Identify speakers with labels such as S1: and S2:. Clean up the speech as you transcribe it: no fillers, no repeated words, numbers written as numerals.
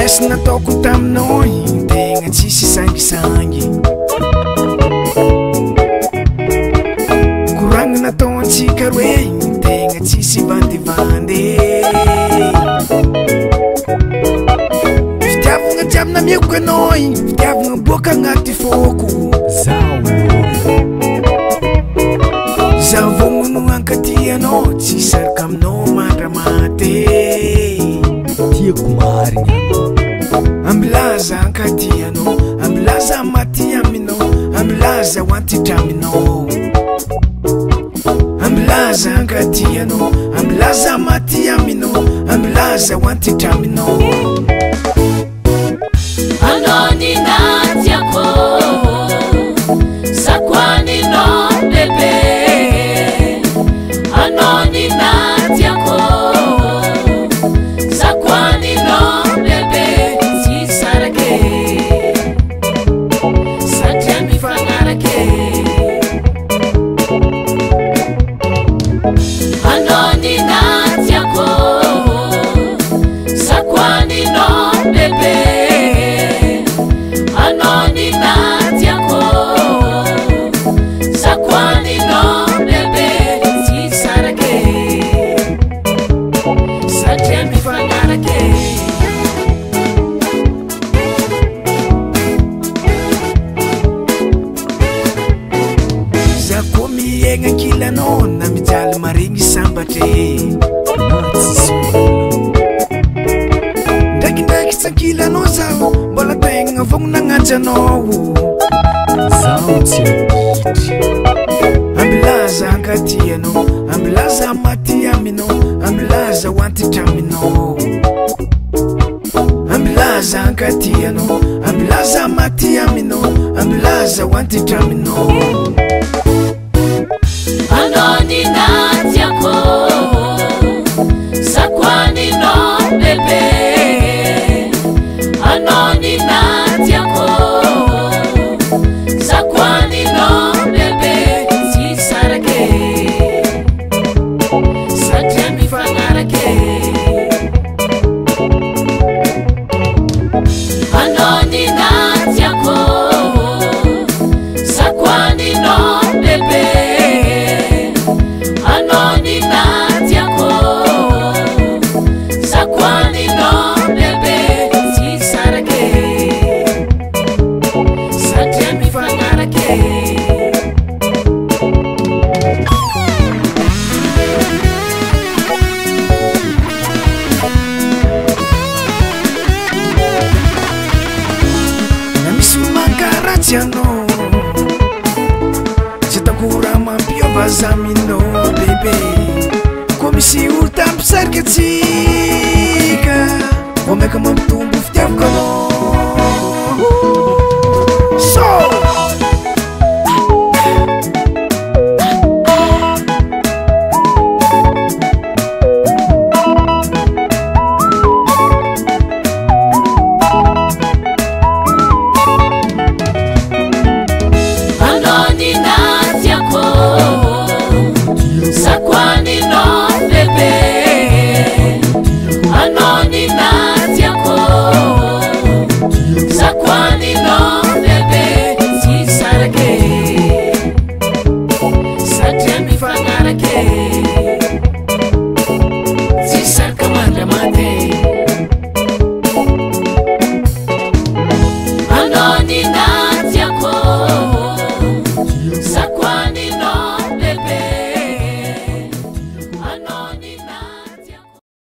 S1: promesse nataoko taminao tegna tsisy sangisangy koragna natao antsika roe tegna tsisy vandivandy fitiavagna jiaby namiako anao fitiavagna boaka agnaty foko zaho vognogno ankatianao tsy saraka aminao mandramaty tiako marigna ambilaza ankatianao ambilaza maty aminao ambilaza hoantitra aminao ambilaza ankatianao ambilaza maty aminao ambilaza hoantitra aminao
S2: anonina tiako sakwanino bebe anonina tiako sakwanino bebe sisarake satria mifagnarake anonina tiako sakwanino bebe anonina tiako sakwanino bebe sisarake satria mifagnarake zako miegna ankilanao na mijaly marigny sambatre ndraikindraiky tsankilanao zaho mbola tegna vognonagnajanao zaho tsy apitry ambilaza ankatianao ambilaza maty aminao ambilaza hoantitra aminao ambilaza ankatianao ambilaza maty aminao ambilaza hoantitra aminao anonina tiako sakwanino bebe anonina tiako sakwanino bebe sisarake satria mifagnarake anonina tiako sakwanino bebe anonina tiako sakwanino bebe sisarake satria mifagnarake na misy mankaratsy anao tsy takora mampiova zaminao bebe ko misy olo tampisarika tsy